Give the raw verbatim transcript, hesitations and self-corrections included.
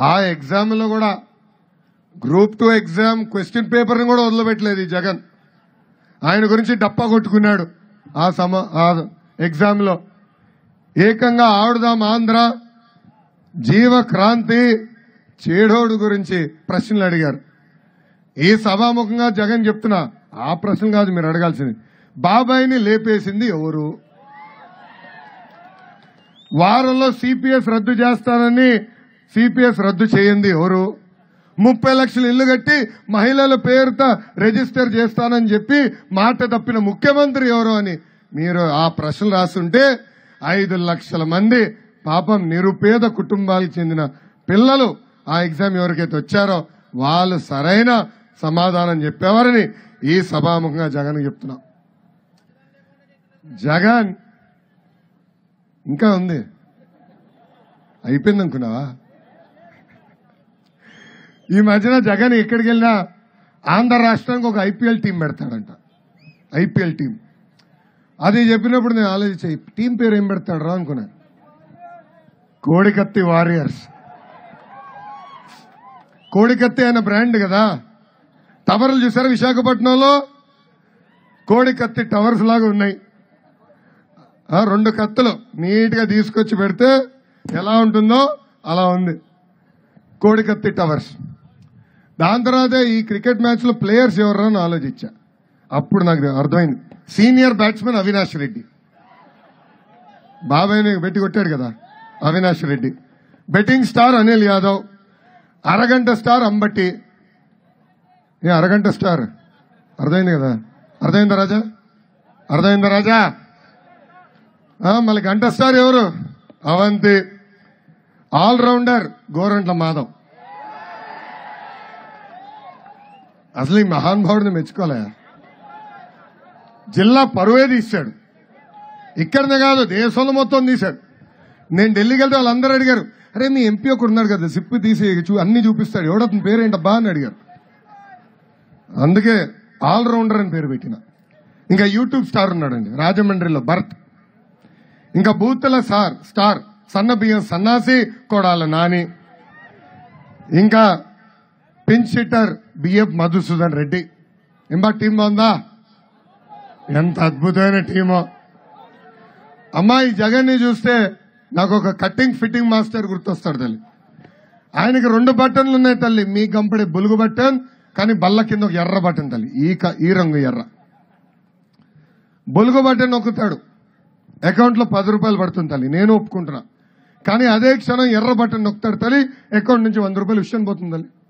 ఆ ఎగ్జామ్లో కూడా గ్రూప్ టూ ఎగ్జామ్ క్వశ్చన్ పేపర్ని కూడా వదిలిపెట్టలేదు ఈ జగన్. ఆయన గురించి డప్పా కొట్టుకున్నాడు ఆ సమ ఆ ఎగ్జామ్లో. ఏకంగా ఆడుదాం ఆంధ్ర, జీవక్రాంతి, చేడోడు గురించి ప్రశ్నలు అడిగారు. ఈ సభాముఖంగా జగన్ చెప్తున్నా, ఆ ప్రశ్న కాదు మీరు అడగాల్సింది. బాబాయిని లేపేసింది ఎవరు? వారంలో సిపిఎస్ రద్దు చేస్తానని సిపిఎస్ రద్దు చేయండి ఎవరు? ముప్పై లక్షలు ఇల్లు కట్టి మహిళల పేరుతో రిజిస్టర్ చేస్తానని చెప్పి మాట తప్పిన ముఖ్యమంత్రి ఎవరు అని మీరు ఆ ప్రశ్నలు రాస్తుంటే ఐదు లక్షల మంది పాపం నిరుపేద కుటుంబాలకు చెందిన పిల్లలు ఆ ఎగ్జామ్ ఎవరికైతే వచ్చారో వాళ్ళు సరైన సమాధానం చెప్పేవారని ఈ సభాముఖంగా జగన్ చెప్తున్నా. జగన్ ఇంకా ఉంది, అయిపోయింది అనుకున్నావా? ఈ మధ్యన జగన్ ఎక్కడికి వెళ్ళినా ఆంధ్ర రాష్ట్రానికి ఒక ఐపీఎల్ టీం పెడతాడంట. ఐపీఎల్ టీం అది చెప్పినప్పుడు నేను ఆలోచించే టీం పేరు ఏం పెడతాడు రా అనుకున్నా. కోడికత్తి వారియర్స్. కోడికత్తి అనే బ్రాండ్ కదా. టవర్లు చూసారా విశాఖపట్నంలో? కోడికత్తి టవర్స్ లాగా ఉన్నాయి. రెండు కత్తులు నీట్ గా తీసుకొచ్చి పెడితే ఎలా ఉంటుందో అలా ఉంది కోడికత్తి టవర్స్. దాని తర్వాత ఈ క్రికెట్ మ్యాచ్ లో ప్లేయర్స్ ఎవరు అని ఆలోచించా. అప్పుడు నాకు అర్థమైంది, సీనియర్ బ్యాట్స్మెన్ అవినాష్ రెడ్డి. బాబాయ్ని పెట్టి కొట్టాడు కదా అవినాష్ రెడ్డి. Betting star Anil Yadav. అరగంట స్టార్ అంబట్టి. ఏ అరగంట స్టార్ అర్థమైంది కదా? అర్థమైందా రాజా? అర్థమైందా రాజా? మళ్ళీ గంట స్టార్ ఎవరు? అవంతి. ఆల్రౌండర్ గోరంట్ల మాధవ్. అసలు ఈ మహానుభావుడిని మెచ్చుకోలే. జిల్లా పరువే తీశాడు. ఇక్కడనే కాదు దేశంలో మొత్తం తీశాడు. నేను ఢిల్లీకి వెళ్తే వాళ్ళందరూ అడిగారు, అరే మీ ఎంపీ ఒకడు ఉన్నాడు కదా సిప్పు తీసి అన్ని చూపిస్తాడు, ఎవడతని పేరేంటబ్బా అని అడిగారు. అందుకే ఆల్రౌండర్ అని పేరు పెట్టిన. ఇంకా యూట్యూబ్ స్టార్ ఉన్నాడండి రాజమండ్రిలో భరత్. ఇంకా బూతుల సార్ స్టార్ సన్న బియ్యం సన్నాసి కొడాల నాని. ఇంకా pinch hitter BF Madhusudan Reddy. ఎంబా టీం బాగుందా? ఎంత అద్భుతమైన టీమో. అమ్మాయి జగన్ ని చూస్తే నాకు ఒక కట్టింగ్ ఫిట్టింగ్ మాస్టర్ గుర్తొస్తాడు తల్లి. ఆయనకి రెండు బటన్లు ఉన్నాయి తల్లి. మీ కంపెనీ బులుగు బటన్, కానీ బల్ల కింద ఒక ఎర్ర బటన్ తల్లి. ఈ ఈ రంగు ఎర్ర బులుగు బటన్ నొక్కుతాడు, అకౌంట్ లో పది రూపాయలు పడుతుంది తల్లి, నేను ఒప్పుకుంటున్నా. కానీ అదే క్షణం ఎర్ర బటన్ నొక్కుతాడు తల్లి, అకౌంట్ నుంచి వంద రూపాయలు విషయం పోతుంది తల్లి.